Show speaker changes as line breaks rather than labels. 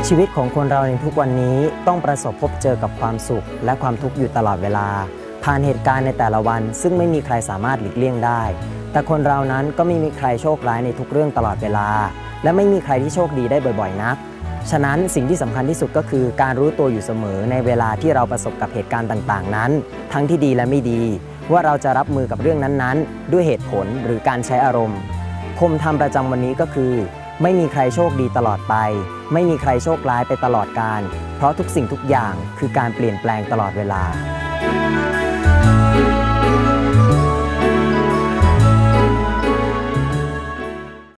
ชีวิตของคนเราในทุกวันนี้ต้องประสบพบเจอกับความสุขและความทุกข์อยู่ตลอดเวลาผ่านเหตุการณ์ในแต่ละวันซึ่งไม่มีใครสามารถหลีกเลี่ยงได้แต่คนเรานั้นก็ไม่มีใครโชคร้ายในทุกเรื่องตลอดเวลาและไม่มีใครที่โชคดีได้บ่อยๆนักฉะนั้นสิ่งที่สำคัญที่สุดก็คือการรู้ตัวอยู่เสมอในเวลาที่เราประสบกับเหตุการณ์ต่างๆนั้นทั้งที่ดีและไม่ดีว่าเราจะรับมือกับเรื่องนั้นๆด้วยเหตุผลหรือการใช้อารมณ์คมธรรมประจำวันนี้ก็คือไม่มีใครโชคดีตลอดไปไม่มีใครโชคร้ายไปตลอดกาลเพราะทุกสิ่งทุกอย่างคือการเปลี่ยนแปลงตลอดเวลา